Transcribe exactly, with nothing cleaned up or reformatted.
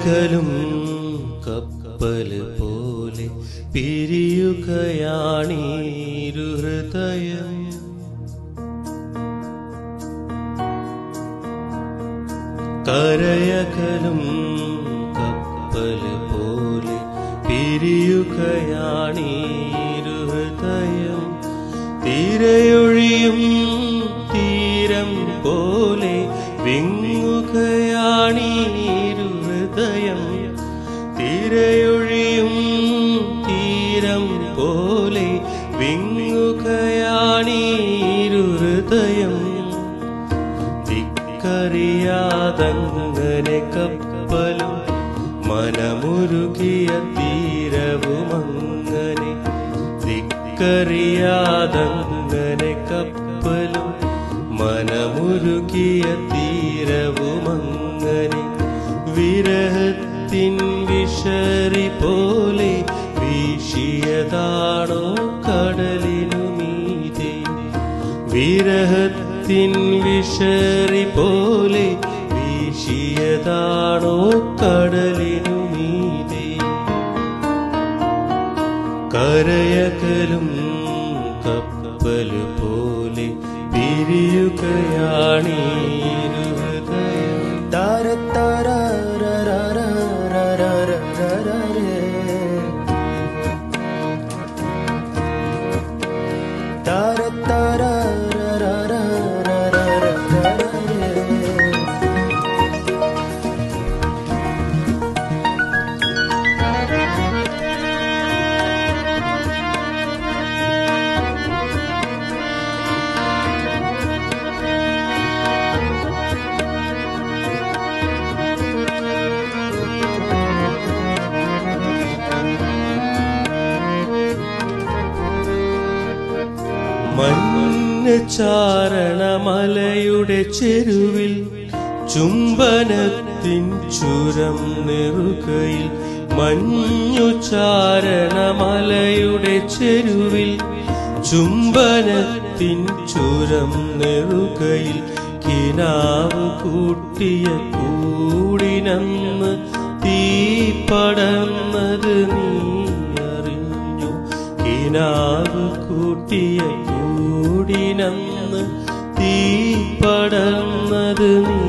കരയകലും കപ്പല് പോലെ പിരിയുകയാണീരു ഹൃദയം. കരയകലും കപ്പല് പോലെ പിരിയുകയാണീരു ഹൃദയം. തിരയൊഴിയും തീരം പോലെ വിങ്ങുകയാണീരു ഹൃദയം. തിരയൊഴിയും തീരം പോലെ വിങ്ങുകയാണീരു ഹൃദയം. ദിക്കറിയാതങ്ങനെ കപ്പലും മനമുരുകിയ തീരവുമങ്ങനെ. ദിക്കറിയാതങ്ങനെ കപ്പലും മനമുരുകിയ തീരവുമങ്ങനെ. വിരഹത്തിൻ വിഷറി പോലെ വീശിയതാണോ കടലിനു മീതെ. വിരഹത്തിൻ വിഷറി പോലെ വീശിയതാണോ കടലിനു മീതെ. കരയകലും കപ്പല് പോലെ പിരിയുകയാണീരു ഹൃദയം. മഞ്ഞ് ചാരണമലയുടെ ചെരുവിൽ ചുംബനത്തിൻ ചുരം നെറുകയിൽ. മഞ്ഞു ചാരണമലയുടെ ചെരുവിൽ ചുംബനത്തിൻ ചുരം നെറുകയിൽ. കിനാവ് കൂട്ടിയ കൂടിനന്ന് തീ പടർന്നത് നീ അറിഞ്ഞു. കിനാവ് കൂട്ടിയ കൂടിനന്ന് തീ പടർന്നത് നീ